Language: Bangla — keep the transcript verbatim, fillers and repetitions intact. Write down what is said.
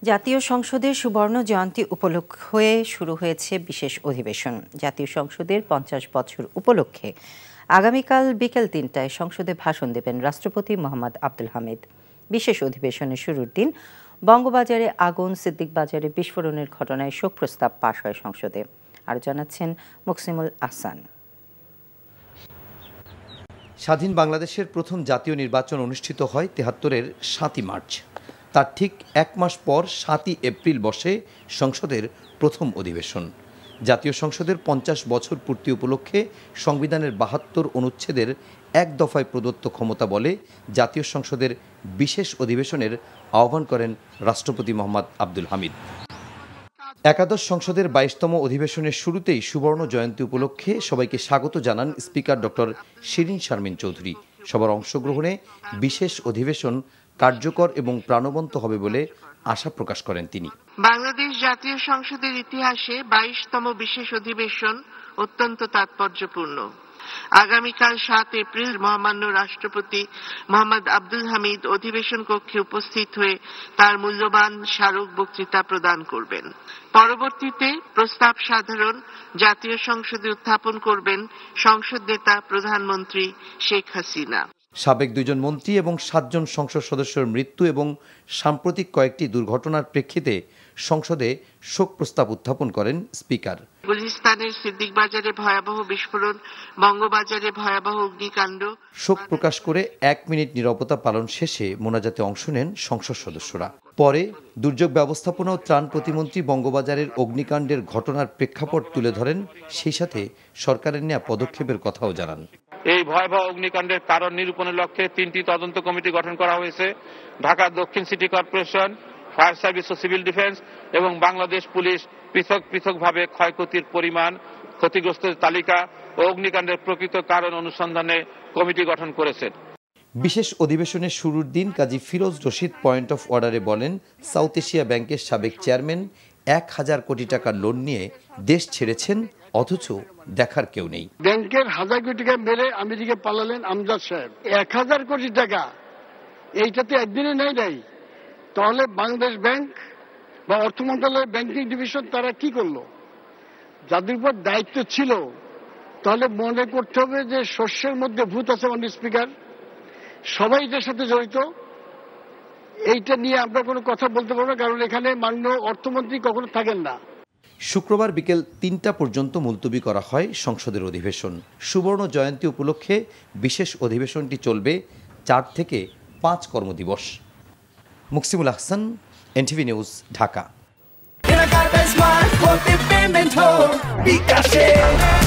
জাতীয় সংসদের সুবর্ণ জয়ন্তী উপলক্ষে শুরু হয়েছে বিশেষ অধিবেশন। জাতীয় সংসদের পঞ্চাশ বছর উপলক্ষে আগামীকাল বিকেল তিনটায় সংসদে ভাষণ দেবেন রাষ্ট্রপতি মোহাম্মদ আব্দুল হামিদ। বিশেষ অধিবেশনের শুরুর দিন বঙ্গবাজারে আগুন, সিদ্দিক বাজারে বিস্ফোরণের ঘটনায় শোক প্রস্তাব পাশ হয় সংসদে। আর জানাচ্ছেন মুকসিমুল আহসান। স্বাধীন বাংলাদেশের প্রথম জাতীয় নির্বাচন অনুষ্ঠিত হয় তেহাত্তরের সাতই মার্চ। তার ঠিক এক মাস পর সাতই এপ্রিল বসে সংসদের প্রথম অধিবেশন। জাতীয় সংসদের পঞ্চাশ বছর পূর্তি উপলক্ষে সংবিধানের বাহাত্তর অনুচ্ছেদের এক দফায় প্রদত্ত ক্ষমতা বলে জাতীয় সংসদের বিশেষ অধিবেশনের আহ্বান করেন রাষ্ট্রপতি মোহাম্মদ আব্দুল হামিদ। একাদশ সংসদের বাইশতম অধিবেশনের শুরুতেই সুবর্ণ জয়ন্তী উপলক্ষে সবাইকে স্বাগত জানান স্পিকার ডক্টর শিরিন শারমিন চৌধুরী। সবার অংশগ্রহণে বিশেষ অধিবেশন কার্যকর এবং প্রাণবন্ত হবে বলে আশা প্রকাশ করেন তিনি। বাংলাদেশ জাতীয় সংসদের ইতিহাসে বাইশতম বিশেষ অধিবেশন অত্যন্ত তাৎপর্যপূর্ণ। আগামীকাল সাত এপ্রিল মহামান্য রাষ্ট্রপতি মোহাম্মদ আব্দুল হামিদ অধিবেশন কক্ষে উপস্থিত হয়ে তার মূল্যবান স্মারক বক্তৃতা প্রদান করবেন। পরবর্তীতে প্রস্তাব সাধারণ জাতীয় সংসদে উত্থাপন করবেন সংসদ নেতা প্রধানমন্ত্রী শেখ হাসিনা। সাবেক দুইজন মন্ত্রী এবং সাতজন সংসদ সদস্যের মৃত্যু এবং সাম্প্রতিক কয়েকটি দুর্ঘটনার প্রেক্ষিতে সংসদে শোক প্রস্তাব উত্থাপন করেন স্পিকার। গুলিস্তানের সিদ্দিক বাজারে ভয়াবহ বিস্ফোরণ, বঙ্গবাজারে ভয়াবহ অগ্নিকাণ্ড। শোক প্রকাশ করে এক মিনিট নীরবতা পালন শেষে মোনাজাতে অংশ নেন সংসদ সদস্যরা। পরে দুর্যোগ ব্যবস্থাপনা ও ত্রাণ প্রতিমন্ত্রী বঙ্গবাজারের অগ্নিকাণ্ডের ঘটনার প্রেক্ষাপট তুলে ধরেন, সেই সাথে সরকারের নেওয়া পদক্ষেপের কথাও জানান। এই ভয়াবহ অগ্নিকাণ্ডের কারণ নিরূপণের লক্ষ্যে তিনটি তদন্ত কমিটি গঠন করা হয়েছে। ঢাকা দক্ষিণ সিটি কর্পোরেশন, ফায়ার সার্ভিস ও সিভিল ডিফেন্স এবং বাংলাদেশ পুলিশ পৃথক পৃথকভাবে ক্ষয়ক্ষতির পরিমাণ, ক্ষতিগ্রস্তের তালিকা ও অগ্নিকাণ্ডের প্রকৃত কারণ অনুসন্ধানে কমিটি গঠন করেছেন। বিশেষ অধিবেশনের শুরুর দিন কাজী ফিরোজ রশিদ পয়েন্ট অফ অর্ডারে বলেন, সাউথ এশিয়া ব্যাংকের সাবেক চেয়ারম্যান এক হাজার কোটি টাকার লোন নিয়ে দেশ ছেড়েছেন, অথচ দেখার কেউ নেই। ব্যাংকের হাজার কোটি টাকা মেরে আমেরিকা পালালেন আমজাদ সাহেব। এক হাজার কোটি টাকা এইটাতে একদিনে নেই নাই, তাহলে বাংলাদেশ ব্যাংক বা অর্থ মন্ত্রণালয়ের ব্যাংকিং ডিভিশন তারা কি করলো? যাদের উপর দায়িত্ব ছিল, তাহলে মনে করতে হবে যে শস্যের মধ্যে ভূত আছে। মাননীয় স্পিকার, সবাই এটার সাথে জড়িত। এইটা নিয়ে আমরা কোনো কথা বলতে পারবো না, কারণ এখানে মাননীয় অর্থমন্ত্রী কখনো থাকেন না। শুক্রবার বিকেল তিনটা পর্যন্ত মুলতবি করা হয় সংসদের অধিবেশন। সুবর্ণ জয়ন্তী উপলক্ষে বিশেষ অধিবেশনটি চলবে চার থেকে পাঁচ কর্মদিবস। Muksimul Ahsan, NTV news, Dhaka.